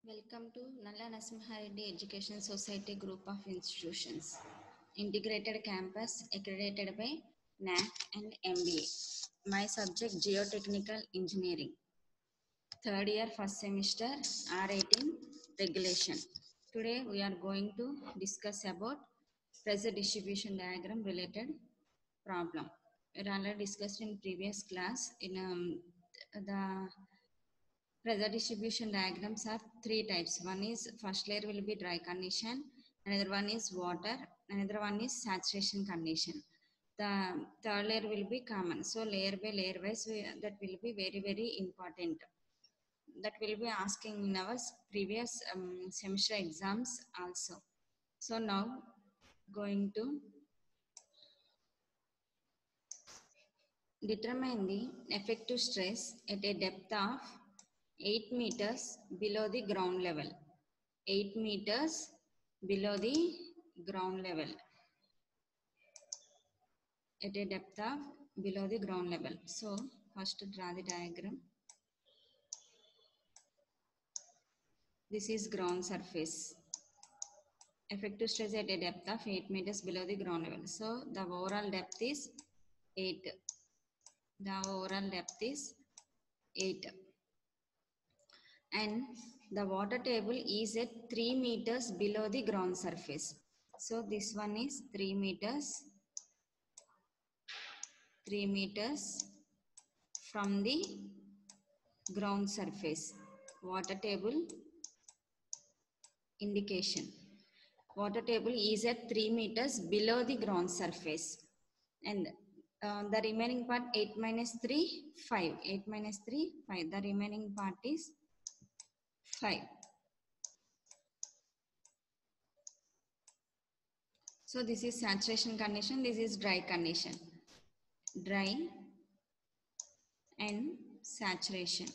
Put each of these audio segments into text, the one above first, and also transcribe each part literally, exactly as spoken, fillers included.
Welcome to Nalla Narasimhareddy Education Society Group of Institutions. Integrated campus accredited by N A C and M B A. My subject Geotechnical Engineering. Third year first semester R eighteen regulation. Today we are going to discuss about pressure distribution diagram related problem. We already discussed in previous class in um, the pressure distribution diagrams are three types. One is first layer will be dry condition, another one is water, another one is saturation condition. The third layer will be common. So layer by layer wise, we, that will be very, very important. That will be asking in our previous um, semester exams also. So now going to determine the effective stress at a depth of eight meters below the ground level. eight meters below the ground level at a depth of below the ground level. So first draw the diagram. This is ground surface. Effective stress at a depth of eight meters below the ground level. So the overall depth is eight. The overall depth is eight. And the water table is at three meters below the ground surface. So this one is three meters. three meters from the ground surface. Water table indication. Water table is at three meters below the ground surface. And uh, the remaining part eight minus three, five. eight minus three, five. The remaining part is five. So this is saturation condition. This is dry condition. Dry and saturation.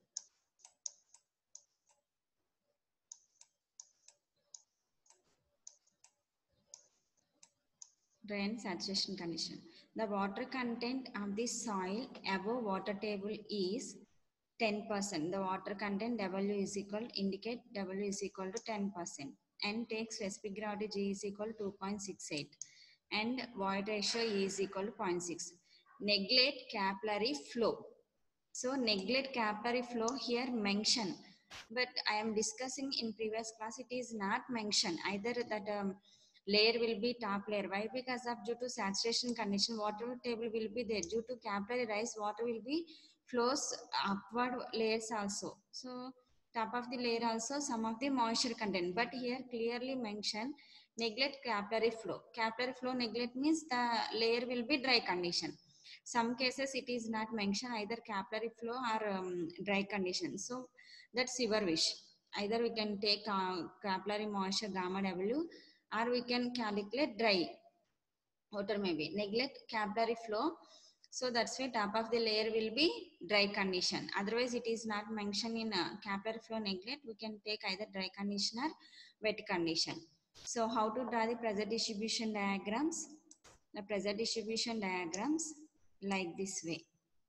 Dry and saturation condition. The water content of the soil above water table is ten percent. The water content W is equal, indicate W is equal to ten percent. And takes specific gravity G is equal to two point six eight. And void ratio E is equal to zero point six. Neglect capillary flow. So neglect capillary flow here mention. But I am discussing in previous class, it is not mentioned. Either that um, layer will be top layer. Why? Because of due to saturation condition, water table will be there. Due to capillary rise, water will be flows upward layers also. So top of the layer also some of the moisture content. But here clearly mentioned neglect capillary flow. Capillary flow neglect means the layer will be dry condition. Some cases it is not mentioned either capillary flow or um, dry condition. So that's your wish. Either we can take uh, capillary moisture gamma W or we can calculate dry water maybe. Neglect capillary flow. So that's why top of the layer will be dry condition. Otherwise it is not mentioned in uh, capillary flow neglect. We can take either dry condition or wet condition. So how to draw the pressure distribution diagrams? The pressure distribution diagrams like this way.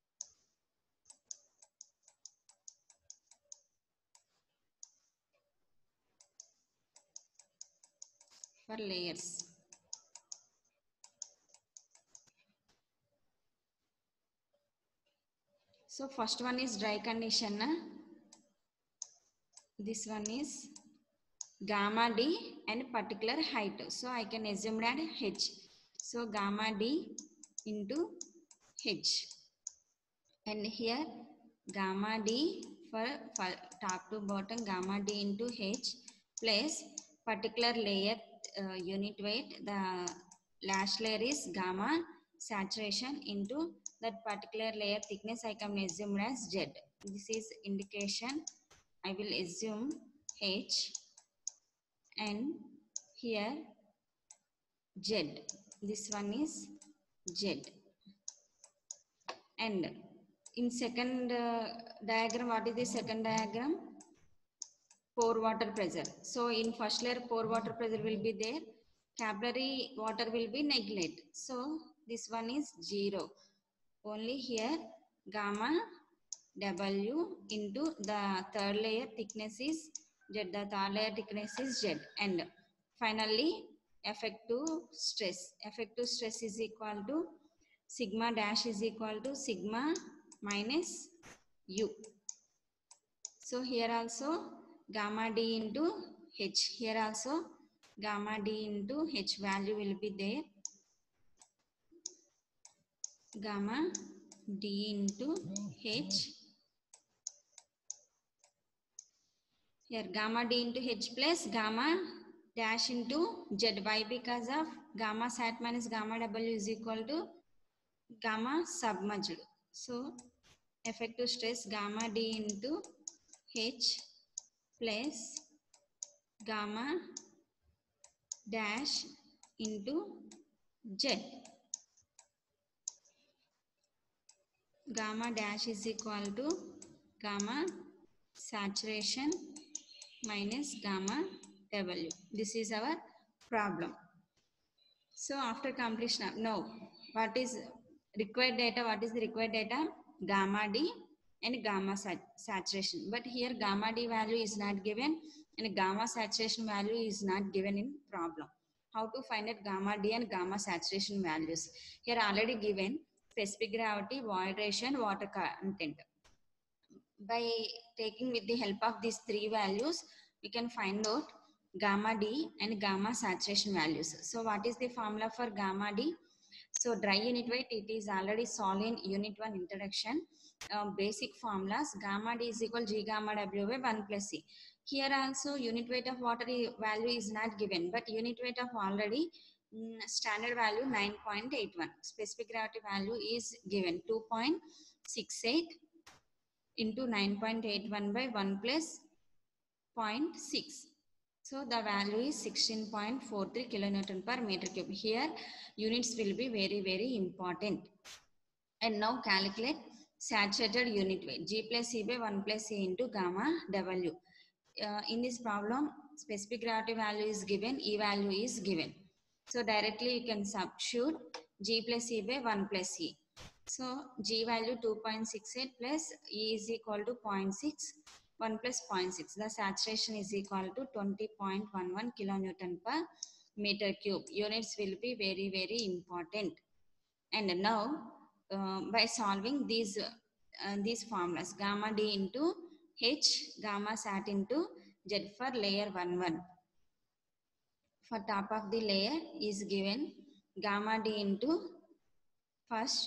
For layers. So first one is dry condition. Na? This one is gamma D and particular height. So I can assume that H. So gamma D into H. And here gamma D for, for top to bottom gamma D into H plus particular layer uh, unit weight. The last layer is gamma saturation into that particular layer thickness. I can assume as Z. This is indication. I will assume H and here Z. This one is Z. And in second uh, diagram, what is the second diagram? Pore water pressure. So in first layer, pore water pressure will be there. Capillary water will be neglect. So this one is zero. Only here gamma W into the third layer thickness is Z, the third layer thickness is Z. And finally, effective stress. Effective stress is equal to sigma dash is equal to sigma minus U. So here also gamma D into H. Here also gamma D into H value will be there. Gamma D into H. Here gamma D into H plus gamma dash into Z. Why? Because of gamma sat minus gamma W is equal to gamma submerged. So effective stress gamma D into H plus gamma dash into Z. Gamma dash is equal to gamma saturation minus gamma W. This is our problem. So after completion of, now what is required data? What is the required data? Gamma D and gamma sat saturation. But here gamma D value is not given and gamma saturation value is not given in problem. How to find out gamma D and gamma saturation values? Here already given specific gravity, void ratio and water content. By taking with the help of these three values, we can find out gamma D and gamma saturation values. So what is the formula for gamma D? So dry unit weight, it is already solved in unit one introduction. Uh, basic formulas, gamma D is equal G gamma W by one plus C. Here also unit weight of water value is not given, but unit weight of already mm, standard value nine point eight one. Specific gravity value is given two point six eight into nine point eight one by one plus zero point six. So the value is sixteen point four three kilonewton per meter cube. Here units will be very, very important. And now calculate saturated unit weight. G plus C by one plus C into gamma W. Uh, in this problem, specific gravity value is given, E value is given. So directly you can substitute G plus C by one plus C. So G value two point six eight plus E is equal to zero point six, one plus zero point six. The saturation is equal to twenty point one one kilonewton per meter cube. Units will be very, very important. And now uh, by solving these, uh, these formulas, gamma D into H, gamma sat into Z for layer one one. For top of the layer is given gamma D into first,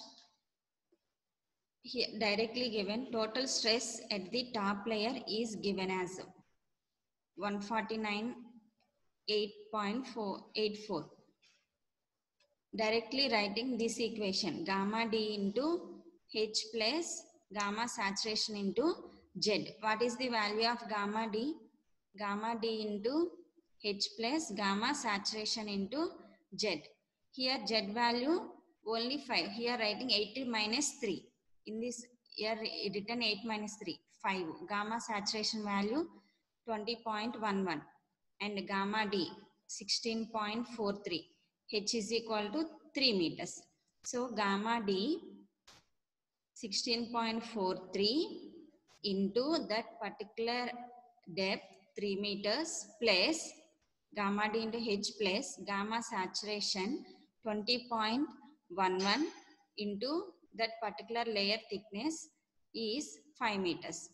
here directly given total stress at the top layer is given as one forty-nine eight point eight four. Directly writing this equation, gamma D into H plus gamma saturation into Z. What is the value of gamma D? Gamma D into H plus gamma saturation into Z. Here Z value only five. Here writing eighty minus three. In this here written eight minus three, five. Gamma saturation value twenty point one one and gamma D sixteen point four three. H is equal to three meters. So gamma D sixteen point four three into that particular depth three meters plus gamma D into H plus gamma saturation twenty point one one into that particular layer thickness is five meters.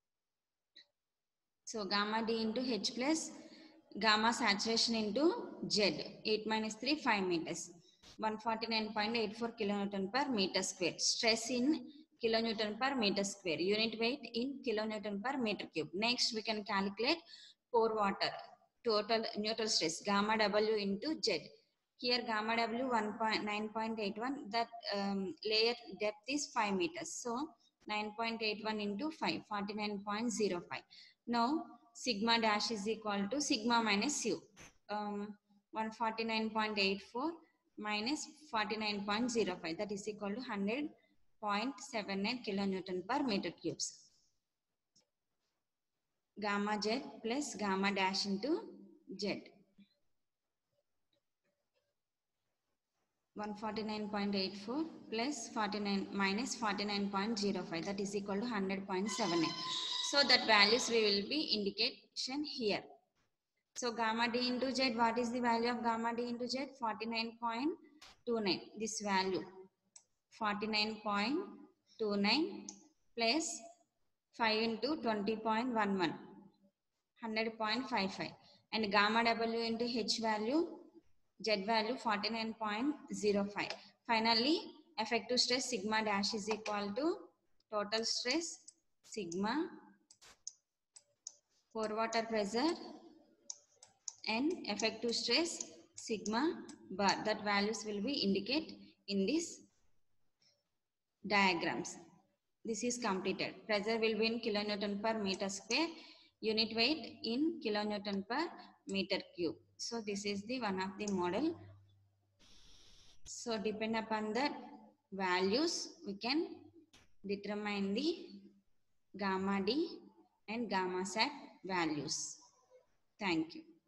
So gamma D into H plus gamma saturation into Z, eight minus three, five meters. one forty-nine point eight four kilonewton per meter square. Stress in kilonewton per meter square. Unit weight in kilonewton per meter cube. Next, we can calculate pore water. Total neutral stress, gamma W into Z. Here gamma W nine point eight one, that um, layer depth is five meters. So nine point eight one into five, forty-nine point zero five. Now sigma dash is equal to sigma minus U. Um, one forty-nine point eight four minus forty-nine point zero five, that is equal to one hundred point seven nine kilonewton per meter cubes. Gamma Z plus gamma dash into Z. one forty-nine point eight four plus forty-nine minus forty-nine point zero five, that is equal to one hundred point seven nine. So that values we will be indication here. So gamma D into Z, what is the value of gamma D into Z? forty-nine point two nine. This value forty-nine point two nine plus five into twenty point one one, one hundred point five five. And gamma W into H value, Z value forty-nine point zero five. Finally, effective stress sigma dash is equal to total stress sigma pore water pressure and effective stress sigma bar. That values will be indicate in this diagrams. This is completed. Pressure will be in kilonewton per meter square. Unit weight in kilonewton per meter cube. So this is the one of the model. So depend upon that values, we can determine the gamma D and gamma sat values. Thank you.